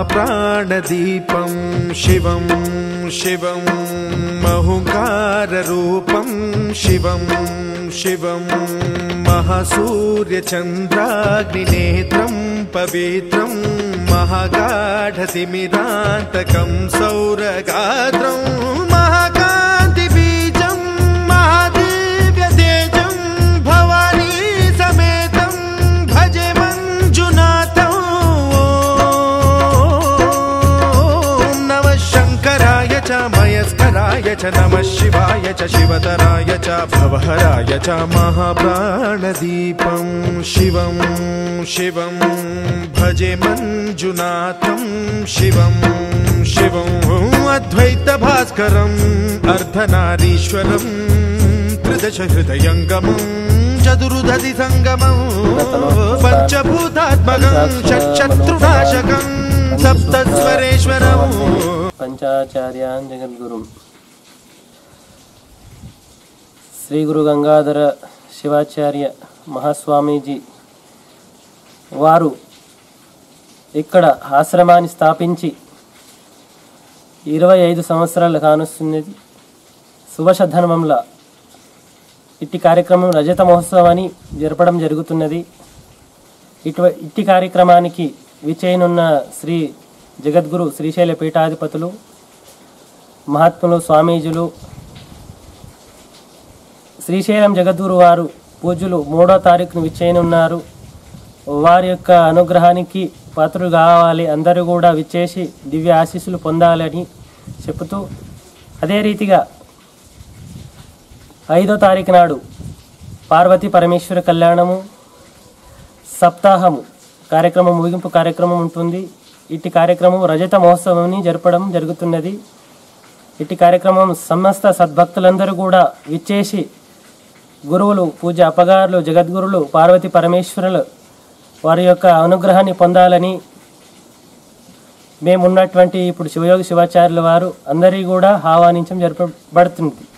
महाप्राणदीपं शिवं शिवं महुकाररूपं शिवं शिवं महासूर्यचन्द्राग्निनेत्रं पवित्रं महागाढतिमिरान्तकं सौरगात्रं महाकान्तिबीजं महादिव्यतेजं भवानी समेतं भजे मञ्जुनाथं। ॐ नमः शङ्कराय च मयस्कराय च नमः शिवाय च शिवतराय च भवहराय च महाप्राणदीपं शिवं शिवं भजे मञ्जुनाथं शिवं शिवं अद्वैतभास्करम् अर्धनारीश्वरं त्रिदशहृदयङ्गमं चतुर्दधिसङ्गमं पञ्चभूतात्मकं षट्शत्रुनाशकं सप्तस्वरेश्वरं पंचाचार्यान् जगद्गुरुं श्री गुरु गंगाधर शिवाचार्य महास्वामीजी వారు ఇక్కడ ఆశ్రమాన్ని స్థాపించి 25 సంవత్సరాలు కానుస్తున్నది. శుభశధర్మంలో ఇట్టి కార్యక్రమం రజత మహోత్సవాన్ని జరపడం జరుగుతున్నది. ఇట్టి కార్యక్రమానికి విచేయనున్న శ్రీ జగద్గురు శ్రీశైల పీఠాధిపతులు మహాత్ములు స్వామీజులు శ్రీశైలం జగద్గురు వారు పూజలు 3వ తారీఖున విచేయనున్నారు. వారి యొక్క అనుగ్రహానికి పాత్రులు కావాలి, అందరూ కూడా విచ్చేసి దివ్య ఆశీస్సులు పొందాలని చెబుతూ, అదే రీతిగా 5వ తారీఖు నాడు పార్వతీ పరమేశ్వర కళ్యాణము సప్తాహము కార్యక్రమం ముగింపు కార్యక్రమం ఉంటుంది. ఇట్టి కార్యక్రమం రజత మహోత్సవాన్ని జరపడం జరుగుతున్నది. ఇట్టి కార్యక్రమం సమస్త సద్భక్తులందరూ కూడా విచ్చేసి గురువులు పూజ అపగారులు జగద్గురులు పార్వతీ పరమేశ్వరులు వారి యొక్క అనుగ్రహాన్ని పొందాలని మేమున్నటువంటి ఇప్పుడు శివయోగి శివాచార్యుల వారు అందరికీ కూడా ఆహ్వానించడం జరపబడుతుంది.